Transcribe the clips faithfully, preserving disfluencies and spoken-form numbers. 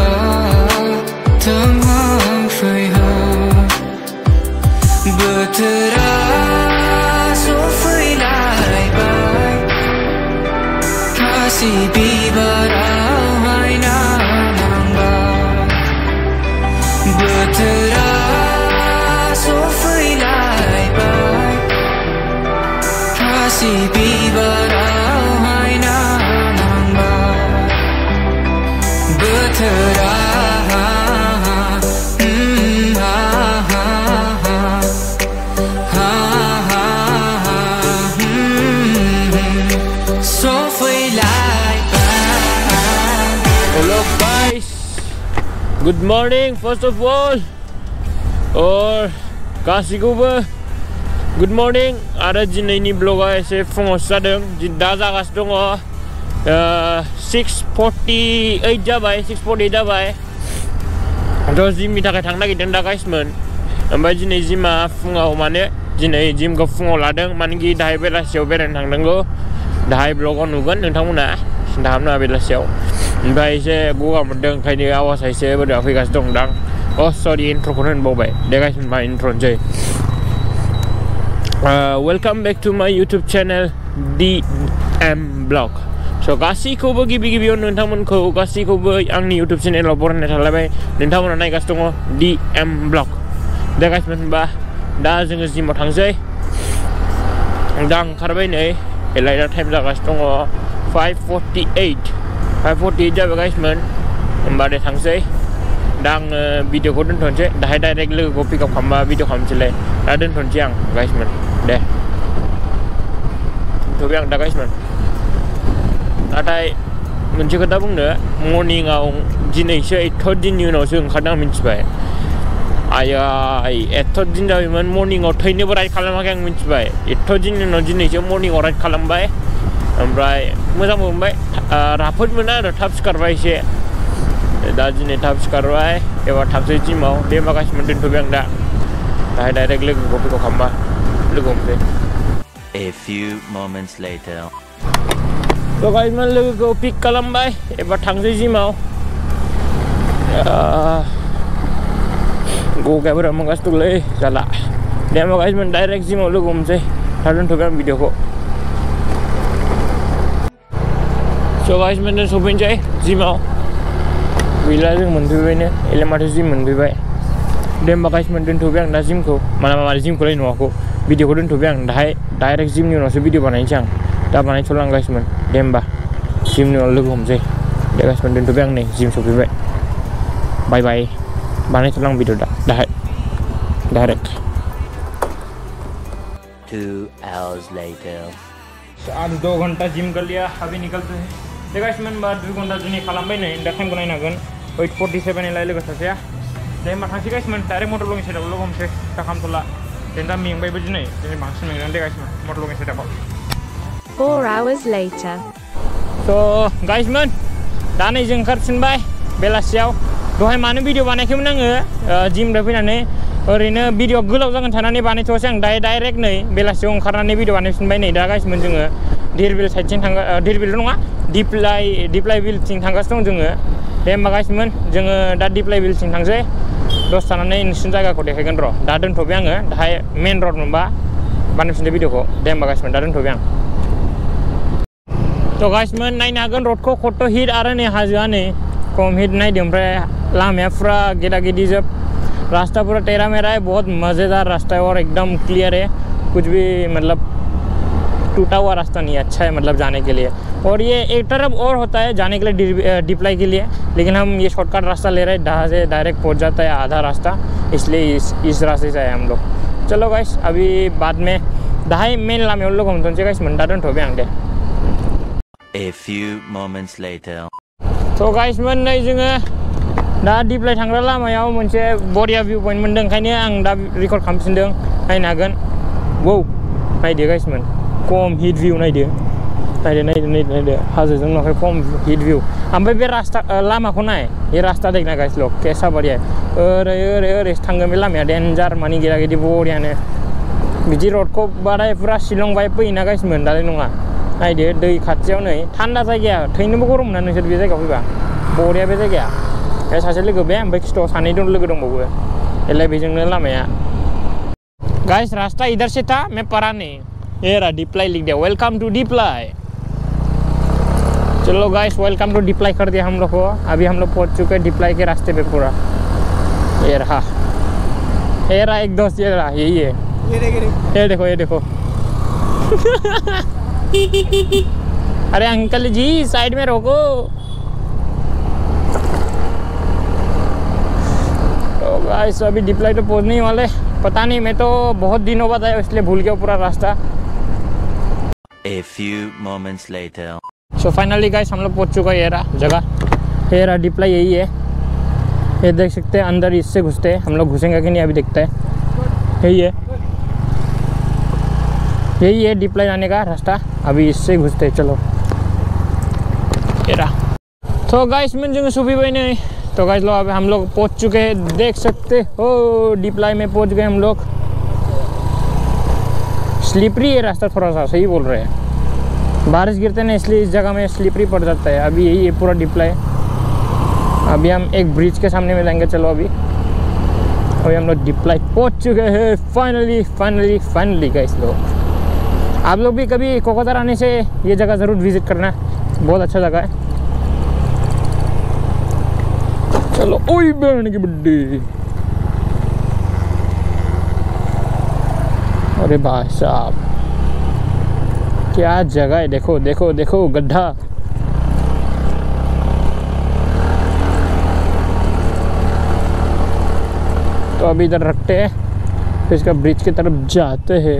tengah faiha betera so fai lai bai kasih bibara hai na nang ba betera so fai lai bai kasih bibara hai na nang ba betera Good morning, first of all, or kasih kuba. Good morning. Ada jin ini blog saya fungos sadeng jin daza kas dong oh six forty eight jabai six forty jabai. Terus jim kita ketang lagi denda guys men. Ambil jin ini jim ma fungau mana jin ini jim ke fungau ladeng mangi dah bela siau bela tang denggo dah blog on ugan tentang mana dah mana bela siau. Baik saya gua mendeng kali awas saya berada di kas dong dang. Oh sorry intro konen bau baik. Dia guys my intro je. Uh, welcome back to my YouTube channel D M Blog. So kasih ko bagi bagi video nonton ko kasih ko bagi ang ni YouTube channel laporan netal lebih nonton mana naik kas dong D M Blog. Dia guys menambah dah jangan sih mau tangsai. Dang karbai ni elai dah time dah kas dong five forty eight. five forty jam guys men embade tangsai dang video ko dun thonche dai direct le ko pick up khamba video kham chile da dun thon chiang guys men de to biang da guys men atai munche kata bung de morning aung jinai se thod din you know sung khadang min chibai aya ai thod din da men morning o thaine barai khalama kang min chibai thod din no jinai se morning orai khalam bai amrai मोजां मोनबाय राफोद मोना आरो थाब सिखारबाय एसे दा दिनै थाब सिखारबाय एबा थाबसै जिमाव दे माखासे मोन दोनथ'बाय आं दा दाहाय डाइरेक्ट लोगोखौ पिक आप खालामबा लोगो हमसै A few moments later so guys man लोगोखौ पिक खालामबाय एबा थांसै जिमाव गगायफोरा मोनगासिनो दंलै जाला दे माखासे मोन डाइरेक्ट जिमाव लोगो हमसै दा दोनथ'बाय आं भिडिअखौ So guys, mana shopping jai, Jimau. Bila jeng mendubai ni, elemen jim mendubai. Dem guys, mana tu biang dah jim ko, mana mana jim ko lain aku. Video ko tu biang dah direct jim ni orang video banai cang. Dah banai colang guys man, dem bah jim ni orang lugu hom jai. Deh guys, mana tu biang ni jim shopping bai. Bye bye. Banai colang video dah, dah direct. Two hours later. आज दो घंटा gym कर लिया अभी निकलते हैं देखा इसमें बाद दो घंटा जिनी खालाम बाय नहीं इंडक्शन को नहीं नागन eight forty-seven लाइ लोगो सासेया दे मा थांसि गाइस मन डाइरेक्ट मटर लगे सेटआव लोगो हमसे टाखाम तला देनदा मेंबाय बदि नै दिनै बांसिन मेंनानै गाइस मटर लगे सेटआव four hours later so guys मन दा नै जों ओंखारफिनबाय बेलासियाव दहाय मानो भिडिअ बानायाखैमोन आङो जिमनिफ्राय फैनानै ओरैनो भिडिअ गोलाव जागोन साननानै बानायथ'वासै आं दाय डाइरेक्ट नै बेलासियाव ओंखारनानै भिडिअ बानायफिनबाय नै दा गाइस मोन जोङो धिरबिल साइडथिं थांगा धिरबिल नङा दिप्लाइ दिप्लाइ बिलथिं थांगासिनो दं जोङो दे होमबा गाइस मोन जोङो दा दिप्लाइ बिलथिं थांसै दसे थानानै नोंसिनि जायगाखौ देखायगोन र' दा दोनथ'बाय आङो दाहाय मेन रड मोनबा बानायफिनदो भिडिअखौ दे होमबा गाइस मोन दा दोनथ'बाय आं थ' गाइस मोन नायनो हागोन रडखौ खत्थ' हिट आरो नै हाजोआ नै खम हिट नायदो ओमफ्राय लामाया फुरा गेदा गेदि जोब रास्ता पूरा टेढ़ा मेरा है बहुत मज़ेदार रास्ता है और एकदम क्लियर है कुछ भी मतलब टूटा हुआ रास्ता नहीं है अच्छा है मतलब जाने के लिए और ये एक तरफ और होता है जाने के लिए डिप्लाई के लिए लेकिन हम ये शॉर्टकट रास्ता ले रहे हैं डहा से डायरेक्ट पहुंच जाता है आधा रास्ता इसलिए इस इस रास्ते से आए हम लोग चलो गाइस अभी बाद में दाहाय मेन लामायाव लोग हम दोनसे गाइस मोन दा दोनथ'बाय आं दे A few moments later तो गाइस मोन नै जोङो दा दिप्लाइ थांग्रा लामायाव मोनसे बरिया भिउ पइन्ट मोनदों ओंखायनो आं दा रेकर्ड खालामफिनदों नायनो हागोन wow नायदो गाइस मोन खम हिट भिउ नायदो नायदो नायदो नायदो नायदो हाजोजों न'खाय खम हिट भिउ ओमफ्राय बे रास्ता लामाखौ नाय बे रास्ता देखना गाइस लोग कैसा बढ़िया ओरै ओरै ओरै थांगोन बे लामाया डेन्जार मानि गेदा गेदि बरियानो बिदि रडखौ बाराय पुरा शिलं बाय फैयोना गाइस मोन दालाय नङा नायदो दै खाथियाव नै थान्दा जायगाया थैनोबो गरम मोना नोंसोर बे जायगायाव फैबा बरिया बे जायगाया सासे लोगो बे ओमफ्राय खिथाव सानै दं लोगो दंबावो एलाय बेजोंनो लामाया गाइस रास्ता इधर से था मैं पढ़ा नहीं ये रहा डिप्लाई लिख दिया वेलकम टू डिप्लाई चलो गाइस वेलकम टू डिप्लाई कर दिया हम लोग को अभी हम लोग पहुंच चुके हैं डिप्लाई के रास्ते पे पूरा ये रहा ये रहा एक दोस्त ये रहा यही है ये देखो ये देखो अरे अंकल जी साइड में रोको तो गाइस अभी डिप्लाई तो पहुंचने ही वाले पता नहीं मैं तो बहुत दिनों बाद आया इसलिए भूल गया पूरा रास्ता A few moments later. So finally guys हम लोग पहुंच चुका है ये रहा जगह ये रहा डिप्लाई यही है ये देख सकते हैं अंदर इससे घुसते हैं हम लोग घुसेंगे कि नहीं अभी देखते हैं यही है यही है डिप्लाई जाने का रास्ता अभी इससे घुसते हैं चलो ये रहा तो गाइस मैं जो सुबह भाई नहीं तो गाइस लो अभी हम लोग पहुंच चुके हैं देख सकते हो डिप्लाई में पहुंच गए हम लोग स्लिपरी है रास्ता थोड़ा सा सही बोल रहे हैं बारिश गिरते ना इसलिए इस जगह में स्लिपरी पड़ जाता है अभी यही है पूरा डिप्लाई अभी हम एक ब्रिज के सामने में जाएंगे चलो अभी अभी हम लोग डिप्लाई पहुंच चुके हैं फाइनली फाइनली फाइनली गाइस लोग आप लोग भी कभी कोकराझार आने से ये जगह ज़रूर विजिट करना बहुत अच्छा जगह है चलो ओए बहन की बड्डी अरे भाई साहब क्या जगह है देखो देखो देखो गड्ढा तो अभी इधर रखते हैं फिर इसका ब्रिज की तरफ जाते हैं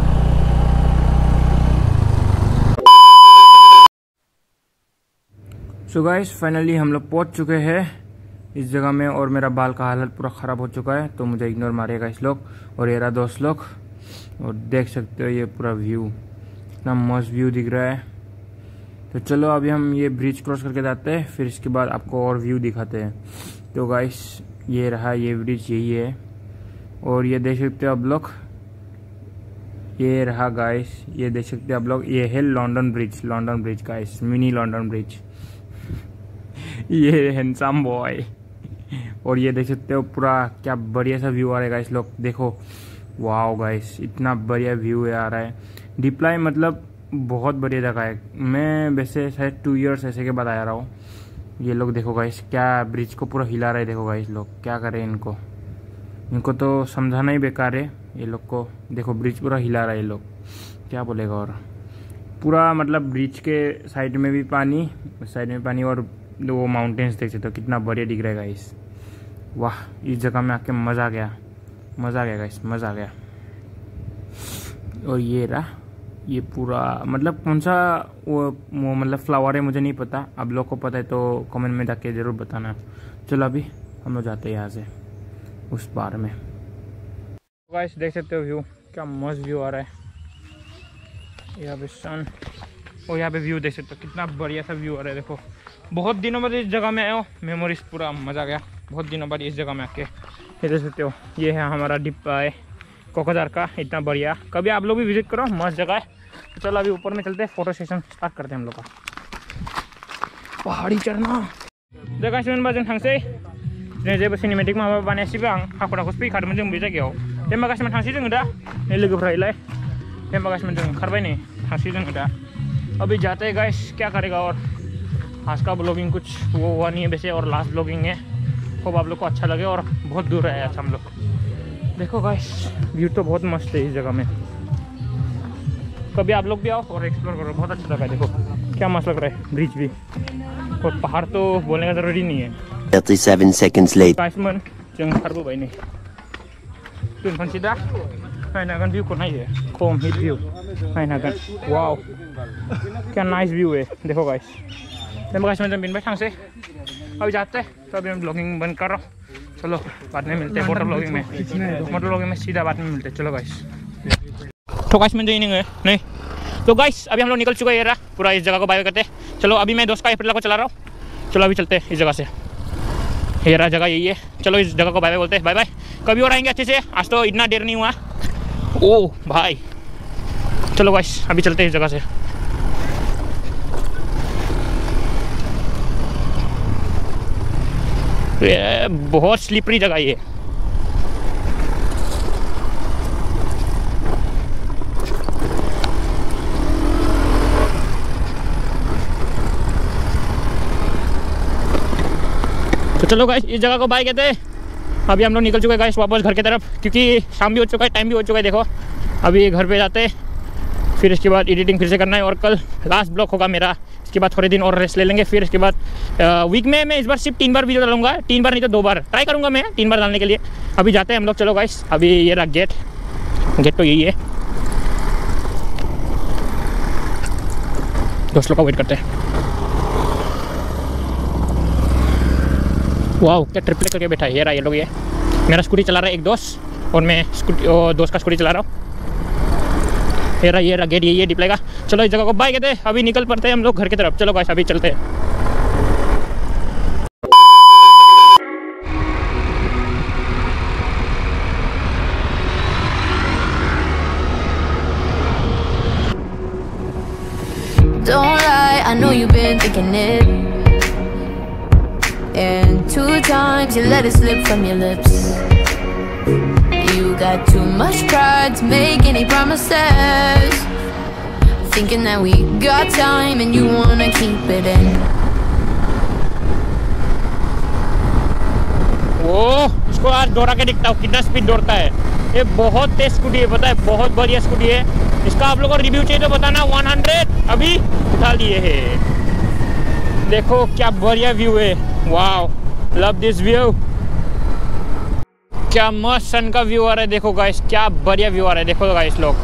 सो गाइस फाइनली हम लोग पहुंच चुके हैं इस जगह में और मेरा बाल का हालत पूरा ख़राब हो चुका है तो मुझे इग्नोर मारेगा इस लोग और ये रहा दोस्त लोग और देख सकते हो ये पूरा व्यू इतना मस्त व्यू दिख रहा है तो चलो अभी हम ये ब्रिज क्रॉस करके जाते हैं फिर इसके बाद आपको और व्यू दिखाते हैं तो गाइस ये रहा ये ब्रिज यही है और ये देख सकते हो आप लोग ये रहा गाइस ये देख सकते हो आप लोग ये है London Bridge London Bridge guys mini London Bridge ये हैंडसम बॉय और ये देख सकते हो पूरा क्या बढ़िया सा व्यू आ रहा है गाइस लोग देखो वाओ गाइस इतना बढ़िया व्यू आ रहा है डिप्लाई मतलब बहुत बढ़िया जगह है मैं वैसे शायद टू इयर्स ऐसे के बाद आ रहा हूँ ये लोग देखो गाइस क्या ब्रिज को पूरा हिला रहा है देखो गाइस लोग क्या करें इनको इनको तो समझाना ही बेकार है ये लोग को देखो ब्रिज पूरा हिला रहा है ये लोग क्या बोलेगा और पूरा मतलब ब्रिज के साइड में भी पानी साइड में पानी और वो माउंटेन्स देख सकते हो कितना बढ़िया दिख रहा है गाइस वाह इस जगह में आके मज़ा आ गया मज़ा आ गया गाइस मज़ा आ गया और ये रहा ये पूरा मतलब कौन सा वो, वो मतलब फ्लावर है मुझे नहीं पता आप लोग को पता है तो कमेंट में जाके ज़रूर बताना चलो अभी हम लोग जाते हैं यहाँ से उस पार में गाइस देख सकते हो व्यू क्या मस्त व्यू आ रहा है यहाँ पे सन और यहाँ पे व्यू देख सकते हो कितना बढ़िया सा व्यू आ रहा है देखो बहुत दिनों बाद इस जगह में आया हो मेमोरीज पूरा मज़ा आ गया बहुत दिनों बाद इस जगह में आके ये देख सकते हो ये है हमारा डिप्लाई कोकराझार का इतना बढ़िया कभी आप लोग भी विजिट करो मस्त जगह है तो चलो अभी ऊपर में चलते हैं फोटो सेशन स्टार्ट करते हैं हम लोग का पहाड़ी चढ़ना देखा बाजन थांसै दिनै जेबो सिनेमेटिक माबा बानायासैबो आं हाखु दाखुसो फैखादोंमोन जों बे जायगायाव दे माखासेमान थांसै जोङो दा नै लोगोफ्रालाय दे माखासेमान जों ओंखारबाय नै थांसै जोङो दा अभी जाते हैं गाइस क्या करेगा और आज का ब्लॉगिंग कुछ वो हुआ नहीं है वैसे और लास्ट ब्लॉगिंग है खूब आप लोग को अच्छा लगे और बहुत दूर है आज हम लोग देखो गाइस व्यू तो बहुत मस्त है इस जगह में कभी आप लोग भी आओ और एक्सप्लोर करो बहुत अच्छा लगा देखो क्या मस्त लग रहा है ब्रिज भी और पहाड़ तो बोलने का ज़रूरी नहीं है thirty-seven seconds later. गाइस मन जों ओंखारबोबाय नै दोनथ'नोसै दा नायनो हागोन भिउखौ नायो खम हिट व्यू नायनो हागोन वाव क्या नाइस व्यू है देखो गाइस तो गाइस मैं बिन थांसै अभी जाते तो अभी हम ब्लॉगिंग बंद कर रहा हूँ चलो बाद में मिलते हैं मोटर ब्लॉगिंग में मोटर ब्लॉगिंग में सीधा बाद में मिलते हैं चलो गाइस तो गाइस मैं नहीं नहीं तो गाइस अभी हम लोग निकल चुके हैं यार पूरा इस जगह को बाय करते हैं चलो अभी मैं दोस्त का एप्रिल को चला रहा हूँ चलो अभी चलते हैं इस जगह से ये रहा जगह यही है चलो इस जगह को बाय बाय बोलते हैं बाय बाय कभी और आएंगे अच्छे से आज तो इतना देर नहीं हुआ ओ भाई चलो गाइस अभी चलते हैं इस जगह से ये बहुत स्लिपरी जगह ये। तो चलो गाइस इस जगह को बाय कहते हैं। अभी हम लोग निकल चुके हैं गाइस वापस घर की तरफ, क्योंकि शाम भी हो चुका है, टाइम भी हो चुका है। देखो अभी घर पे जाते हैं, फिर इसके बाद एडिटिंग फिर से करना है और कल लास्ट ब्लॉग होगा मेरा। इसके बाद थोड़े दिन और रेस्ट ले लेंगे, फिर इसके बाद वीक में मैं इस बार सिर्फ तीन बार वीडियो डालूंगा, तीन बार नहीं तो दो बार ट्राई करूंगा मैं तीन बार डालने के लिए। अभी जाते हैं हम लोग, चलो गाइस। अभी ये रहा गेट, गेट तो यही है, दोस्त लोग का वेट करते हैं। वाह क्या ट्रिपल करके बैठा है ये रहा, ये लोग। ये मेरा स्कूटी चला रहा है एक दोस्त और मैं स्कूटी दोस्त का स्कूटी चला रहा हूँ। ये रहा ये रहा गेट, ये ये डिप्लाई का। चलो इस जगह को बाय कहते हैं। अभी निकल पड़ते हैं हम लोग घर की तरफ। चलो गाइस अभी चलते हैं। Don't lie, I know you've been thinking it. And two times you let it slip from your lips. You got too much pride to make any promises. Thinking that we got time and you wanna keep it in. वो इसको आज दौड़ा के दिखता हूँ कितना speed दौड़ता है। ये बहुत तेज स्कूटी है, पता है, बहुत बढ़िया स्कूटी है। इसका आप लोगों को रिव्यू चाहिए तो बताना। सौ अभी उठा लिए है। देखो क्या बढ़िया व्यू है, वाओ लव दिस व्यू। क्या मस्त सन का व्यू आ रहा है, देखो गाइस क्या बढ़िया व्यू आ रहा है। देखो गाइस लोग,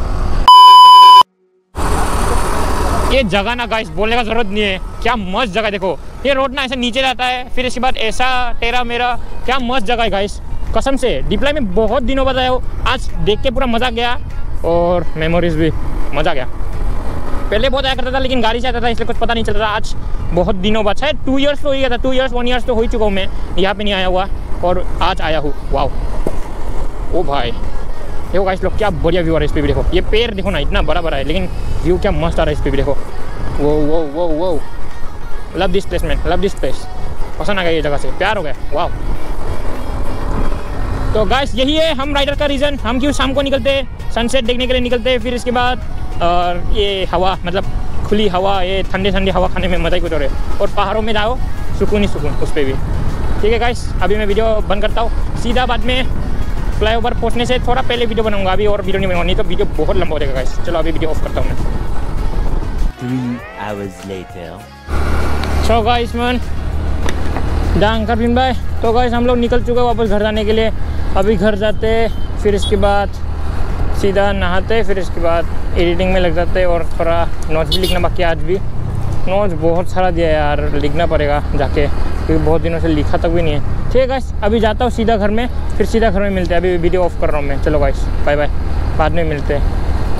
ये जगह ना गाइस बोलने का जरूरत नहीं है, क्या मस्त जगह। देखो ये रोड ना ऐसे नीचे जाता है, फिर इसके बाद ऐसा टेरा मेरा, क्या मस्त जगह है गाइस। कसम से डिप्लाई में बहुत दिनों बाद आया हो, आज देख के पूरा मजा गया और मेमोरीज भी मजा गया। पहले बहुत आया करता था लेकिन गाड़ी से आता था इसलिए कुछ पता नहीं चल रहा। आज बहुत दिनों बाद, शायद टू इयर्स तो हो गया था, टू इयर्स वन ईयर्स तो हो ही चुका हूँ मैं यहाँ पे नहीं आया हुआ और आज आया हूँ। वाओ ओ भाई देखो गाइस लोग क्या बढ़िया व्यू आ रहा है इस पे भी। देखो ये पेड़ देखो ना इतना बड़ा बड़ा है लेकिन व्यू क्या मस्त आ रहा है इस पे भी। देखो वो वो वो वो love this place man, love this place. पसंद आ गया ये जगह से, प्यार हो गया। वाओ तो गाइस यही है हम राइडर का रीज़न, हम क्यों शाम को निकलते हैं, सनसेट देखने के लिए निकलते हैं। फिर इसके बाद और ये हवा मतलब खुली हवा, ये ठंडे ठंडी हवा खाने में मज़ा ही कुछ और है। और पहाड़ों में जाओ सुकून ही सुकून उस पर भी। ठीक है गाइस अभी मैं वीडियो बंद करता हूँ, सीधा बाद में फ्लाईओवर पहुँचने से थोड़ा पहले वीडियो बनाऊंगा। अभी और वीडियो नहीं बनाऊंगा, नहीं तो वीडियो बहुत लंबा हो जाएगा गाइस। चलो अभी वीडियो ऑफ करता हूँ मैं। Three hours later. So guys man डांग कर बिन भाई। तो गाइस हम लोग निकल चुके हैं वापस घर जाने के लिए। अभी घर जाते फिर इसके बाद सीधा नहाते, फिर इसके बाद एडिटिंग में लग जाते और थोड़ा नोट्स भी लिखना बाकी है। आज भी नोट्स बहुत सारा दिया है यार, लिखना पड़ेगा जाके क्योंकि बहुत दिनों से लिखा तक भी नहीं है। ठीक है गाइस अभी जाता हूँ सीधा घर में, फिर सीधा घर में मिलते हैं। अभी वीडियो ऑफ कर रहा हूँ मैं। चलो गाइस बाय बाय, बाद में मिलते हैं।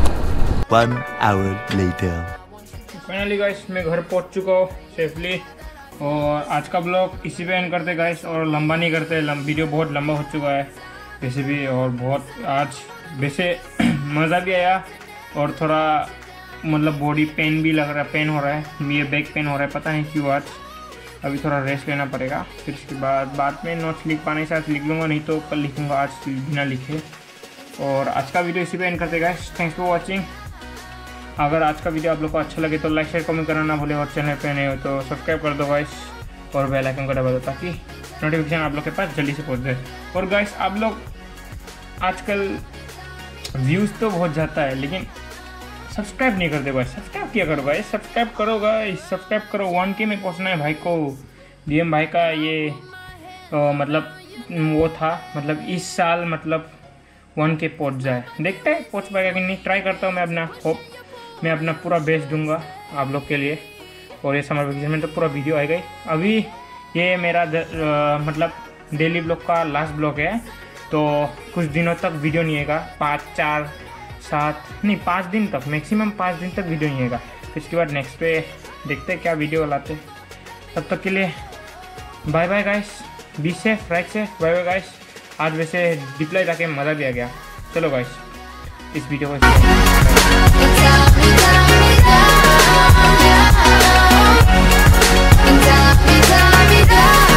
One hour later. Finally guys मैं घर पहुँच चुका हूँ सेफली और आज का ब्लॉग इसी पे एंड करते गाइस और लंबा नहीं करते। लम, वीडियो बहुत लंबा हो चुका है वैसे भी और बहुत आज वैसे मज़ा भी आया और थोड़ा मतलब बॉडी पेन भी लग रहा है, पेन हो रहा है, ये बैक पेन हो रहा है, पता नहीं क्यों। आज अभी थोड़ा रेस्ट लेना पड़ेगा, फिर इसके बाद बाद में नोट्स लिख पाने से आज लिख लूँगा, नहीं तो कल लिखूँगा, आज बिना लिखे। और आज का वीडियो इसी पे एंड करते गाइस। Thanks for watching. अगर आज का वीडियो आप लोग को अच्छा लगे तो लाइक शेयर कमेंट करना ना भूले और चैनल पे नए हो तो सब्सक्राइब कर दो गाइस और बेल आइकन को दबा दो ताकि नोटिफिकेशन आप लोग के पास जल्दी से पहुंच जाए। और गाइस आप लोग आजकल व्यूज़ तो बहुत जाता है लेकिन सब्सक्राइब नहीं करते गाइस। सब्सक्राइब किया करो गाइस, सब्सक्राइब करो गाइस, सब्सक्राइब करो। वन के में पहुँचना है भाई को। डीएम भाई का ये तो मतलब वो था मतलब इस साल मतलब वन के पहुँच जाए, देखते हैं पहुँच पाएगा कि नहीं। ट्राई करता हूँ मैं, अपना होप मैं अपना पूरा बेस्ट दूंगा आप लोग के लिए। और ये समर वेकेशन में तो पूरा वीडियो आएगा ही। अभी ये मेरा द, आ, मतलब डेली ब्लॉग का लास्ट ब्लॉग है तो कुछ दिनों तक वीडियो नहीं आएगा। पाँच चार सात नहीं पाँच दिन तक, मैक्सिमम पाँच दिन तक वीडियो नहीं आएगा। फिर इसके बाद नेक्स्ट पे देखते हैं क्या वीडियो लाते। तब तक के लिए bye bye guys, be safe, right safe, bye bye guys. आज वैसे डिप्लाई जाके मज़ा भी आ गया। चलो गाइस इस वीडियो को Down, down, down, down.